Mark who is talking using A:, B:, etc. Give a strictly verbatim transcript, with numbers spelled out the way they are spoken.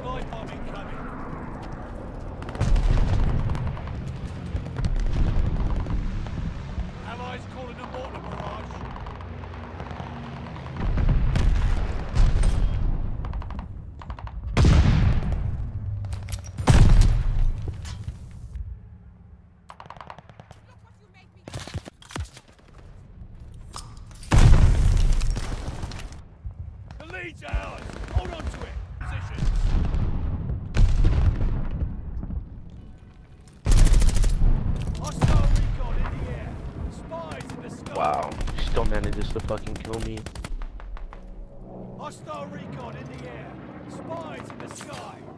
A: Glide bomb incoming. Allies calling a mortar barrage. The lead's ours. Hold on to it. Positions. Hostile recon in the air. Spies in the sky.
B: Wow, she still manages to fucking kill me.
A: Hostile recon in the air. Spies in the sky.